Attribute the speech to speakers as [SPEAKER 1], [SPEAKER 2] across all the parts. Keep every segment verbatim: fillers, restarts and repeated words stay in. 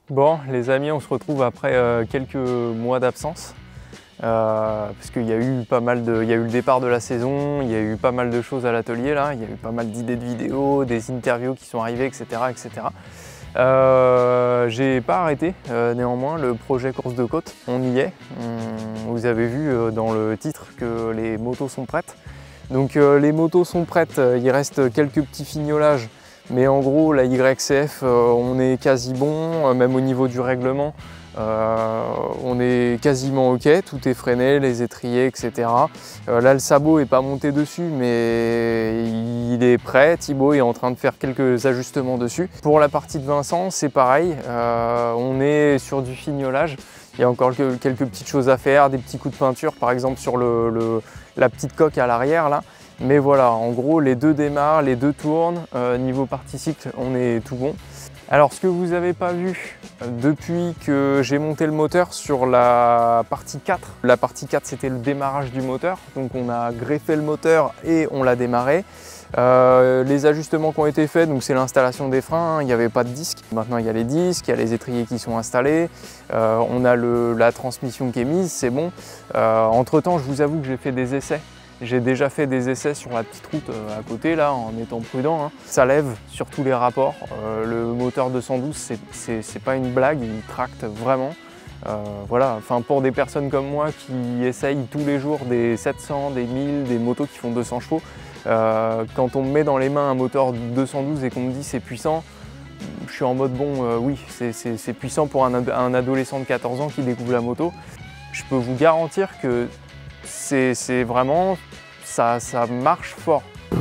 [SPEAKER 1] Bon, les amis, on se retrouve après euh, quelques mois d'absence. Euh, parce qu'il y a eu pas mal de, il y a eu le départ de la saison, il y a eu pas mal de choses à l'atelier là, il y a eu pas mal d'idées de vidéos, des interviews qui sont arrivées, et cetera, et cetera. Euh, j'ai pas arrêté euh, néanmoins le projet course de côte, on y est. On, vous avez vu euh, dans le titre que les motos sont prêtes. Donc euh, les motos sont prêtes, il reste quelques petits fignolages. Mais en gros, la Y C F, euh, on est quasi bon, euh, même au niveau du règlement, euh, on est quasiment ok, tout est freiné, les étriers, et cetera. Euh, là, le sabot n'est pas monté dessus, mais il est prêt. Thibaut est en train de faire quelques ajustements dessus. Pour la partie de Vincent, c'est pareil, euh, on est sur du fignolage. Il y a encore quelques, quelques petites choses à faire, des petits coups de peinture, par exemple sur le, le, la petite coque à l'arrière là. Mais voilà, en gros, les deux démarrent, les deux tournent. Euh, niveau partie cycle, on est tout bon. Alors, ce que vous n'avez pas vu depuis que j'ai monté le moteur sur la partie quatre, la partie quatre, c'était le démarrage du moteur. Donc, on a greffé le moteur et on l'a démarré. Euh, les ajustements qui ont été faits, donc c'est l'installation des freins, hein, il n'y avait pas de disque. Maintenant, il y a les disques, il y a les étriers qui sont installés. Euh, on a le, la transmission qui est mise, c'est bon. Euh, entre-temps, je vous avoue que j'ai fait des essais. J'ai déjà fait des essais sur la petite route à côté là en étant prudent. Hein. Ça lève sur tous les rapports. Euh, le moteur deux cent douze, c'est pas une blague, il tracte vraiment. Euh, voilà, enfin pour des personnes comme moi qui essayent tous les jours des sept cents, des mille, des motos qui font deux cents chevaux, euh, quand on me met dans les mains un moteur deux cent douze et qu'on me dit c'est puissant, je suis en mode bon, euh, oui, c'est puissant pour un, un adolescent de quatorze ans qui découvre la moto. Je peux vous garantir que c'est vraiment, ça, ça marche fort.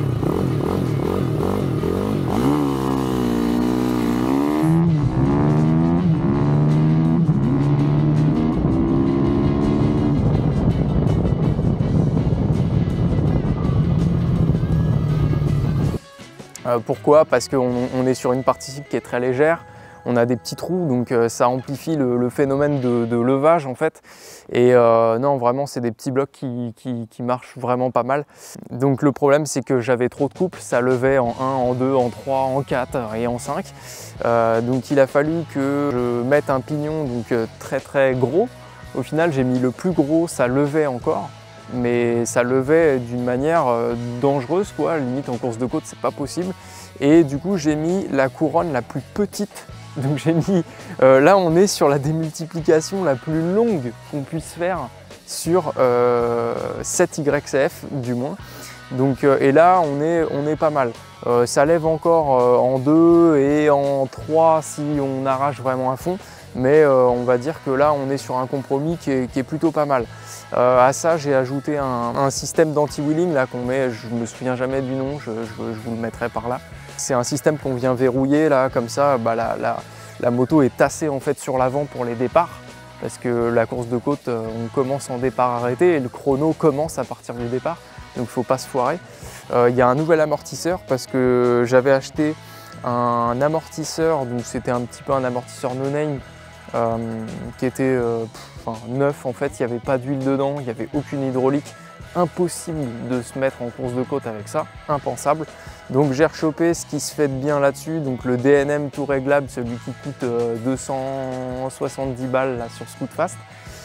[SPEAKER 1] Euh, pourquoi? Parce qu'on on est sur une partie cycle qui est très légère. On a des petits trous, donc euh, ça amplifie le, le phénomène de, de levage en fait. Et euh, non, vraiment, c'est des petits blocs qui, qui, qui marchent vraiment pas mal. Donc le problème, c'est que j'avais trop de couples, ça levait en un, en deux, en trois, en quatre et en cinq. Euh, donc il a fallu que je mette un pignon donc, euh, très très gros. Au final, j'ai mis le plus gros, ça levait encore. Mais ça levait d'une manière euh, dangereuse, quoi. Limite en course de côte, c'est pas possible. Et du coup, j'ai mis la couronne la plus petite. Donc j'ai mis, euh, là on est sur la démultiplication la plus longue qu'on puisse faire sur euh, cette Y C F du moins. Donc, euh, et là on est, on est pas mal. Euh, ça lève encore euh, en deux et en trois si on arrache vraiment à fond. Mais euh, on va dire que là on est sur un compromis qui est, qui est plutôt pas mal. Euh, à ça j'ai ajouté un, un système d'anti-wheeling là qu'on met, je ne me souviens jamais du nom, je, je, je vous le mettrai par là. C'est un système qu'on vient verrouiller là, comme ça bah, la, la, la moto est tassée en fait sur l'avant pour les départs. Parce que la course de côte, on commence en départ arrêté et le chrono commence à partir du départ. Donc il ne faut pas se foirer. Euh, il y a un nouvel amortisseur parce que j'avais acheté un amortisseur, donc c'était un petit peu un amortisseur no-name euh, qui était euh, pff, enfin, neuf en fait, il n'y avait pas d'huile dedans, il n'y avait aucune hydraulique. Impossible de se mettre en course de côte avec ça, impensable. Donc j'ai rechopé ce qui se fait de bien là-dessus, donc le D N M tout réglable, celui qui coûte euh, deux cent soixante-dix balles là, sur Scootfast.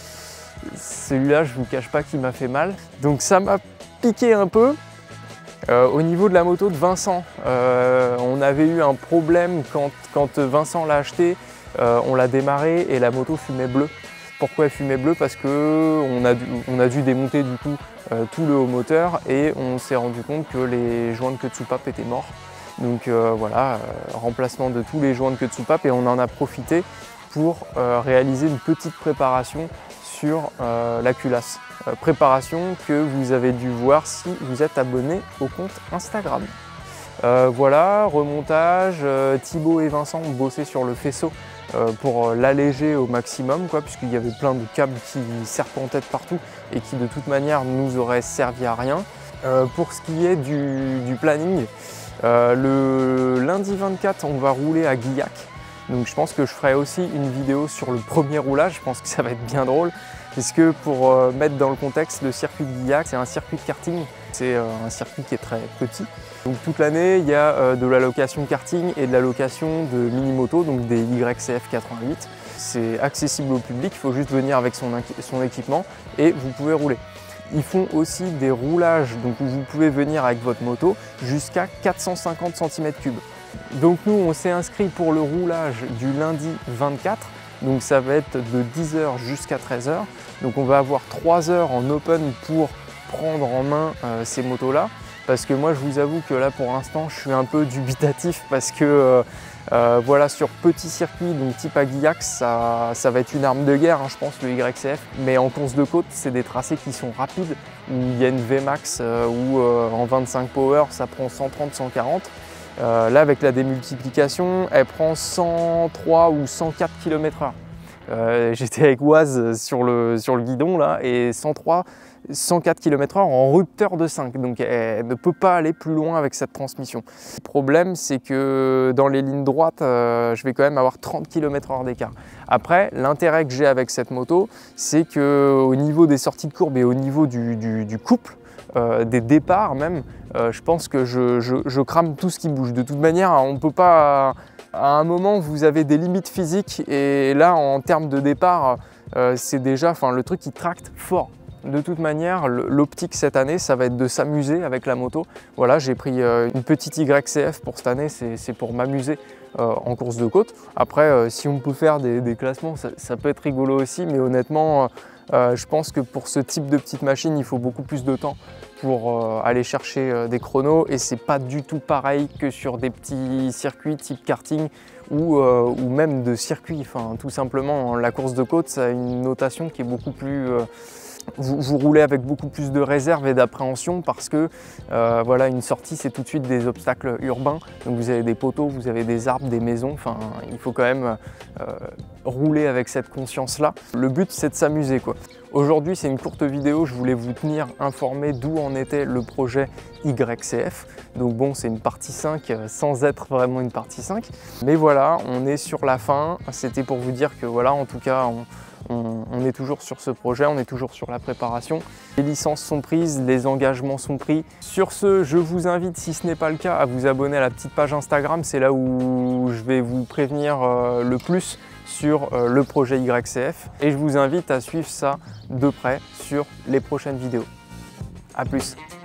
[SPEAKER 1] Celui-là, je vous cache pas qu'il m'a fait mal. Donc ça m'a piqué un peu. Euh, au niveau de la moto de Vincent, euh, on avait eu un problème quand, quand Vincent l'a acheté, euh, on l'a démarré et la moto fumait bleu. Pourquoi elle fumait bleu? Parce qu'on a, dû, on a dû démonter du coup euh, tout le haut moteur et on s'est rendu compte que les joints de queue de soupape étaient morts. Donc euh, voilà, euh, remplacement de tous les joints de queue de soupape et on en a profité pour euh, réaliser une petite préparation sur euh, la culasse. Euh, préparation que vous avez dû voir si vous êtes abonné au compte Instagram. Euh, voilà, remontage, euh, Thibaut et Vincent ont bossé sur le faisceau euh, pour l'alléger au maximum, quoi, puisqu'il y avait plein de câbles qui serpentaient de partout et qui de toute manière nous auraient servi à rien. Euh, pour ce qui est du, du planning, euh, le lundi vingt-quatre, on va rouler à Guillac. Donc je pense que je ferai aussi une vidéo sur le premier roulage, je pense que ça va être bien drôle. Puisque pour euh, mettre dans le contexte, le circuit de Guillac, c'est un circuit de karting C'est un circuit qui est très petit. Donc toute l'année, il y a de la location karting et de la location de mini-motos, donc des Y C F quatre-vingt-huit. C'est accessible au public, il faut juste venir avec son, son équipement et vous pouvez rouler. Ils font aussi des roulages, donc où vous pouvez venir avec votre moto jusqu'à quatre cent cinquante centimètres cubes. Donc nous, on s'est inscrit pour le roulage du lundi vingt-quatre, donc ça va être de dix heures jusqu'à treize heures. Donc on va avoir trois heures en open pour prendre en main euh, ces motos-là. Parce que moi, je vous avoue que là, pour l'instant, je suis un peu dubitatif parce que euh, euh, voilà, sur petit circuit, donc type Aguillac, ça, ça va être une arme de guerre, hein, je pense, le Y C F. Mais en course de côte, c'est des tracés qui sont rapides, où il y a une V max, euh, où euh, en vingt-cinq power, ça prend cent trente, cent quarante. Euh, là, avec la démultiplication, elle prend cent trois ou cent quatre kilomètres heure. Euh, J'étais avec Oise sur le, sur le guidon là, et cent trois, cent quatre kilomètres heure en rupteur de cinq, donc elle ne peut pas aller plus loin avec cette transmission. Le problème, c'est que dans les lignes droites, euh, je vais quand même avoir trente kilomètres heure d'écart. Après, l'intérêt que j'ai avec cette moto, c'est qu'au niveau des sorties de courbe et au niveau du, du, du couple, euh, des départs même, euh, je pense que je, je, je crame tout ce qui bouge. De toute manière, on ne peut pas... À un moment, vous avez des limites physiques et là, en termes de départ, euh, c'est déjà enfin, le truc qui tracte fort. De toute manière, l'optique cette année, ça va être de s'amuser avec la moto. Voilà, j'ai pris euh, une petite Y C F pour cette année, c'est pour m'amuser euh, en course de côte. Après, euh, si on peut faire des, des classements, ça, ça peut être rigolo aussi, mais honnêtement, euh, je pense que pour ce type de petite machine, il faut beaucoup plus de temps pour euh, aller chercher euh, des chronos et c'est pas du tout pareil que sur des petits circuits type karting ou, euh, ou même de circuit. Enfin, tout simplement, la course de côte, ça a une notation qui est beaucoup plus... Euh, vous, vous roulez avec beaucoup plus de réserve et d'appréhension parce que euh, voilà, une sortie, c'est tout de suite des obstacles urbains. Donc vous avez des poteaux, vous avez des arbres, des maisons. Enfin, il faut quand même euh, rouler avec cette conscience-là. Le but, c'est de s'amuser, quoi. Aujourd'hui, c'est une courte vidéo, je voulais vous tenir informé d'où en était le projet Y C F. Donc bon, c'est une partie cinq sans être vraiment une partie cinq. Mais voilà, on est sur la fin. C'était pour vous dire que voilà, en tout cas, on, on, on est toujours sur ce projet, on est toujours sur la préparation. Les licences sont prises, les engagements sont pris. Sur ce, je vous invite, si ce n'est pas le cas, à vous abonner à la petite page Instagram. C'est là où je vais vous prévenir euh, le plus sur euh, le projet Y C F et je vous invite à suivre ça de près sur les prochaines vidéos. A plus.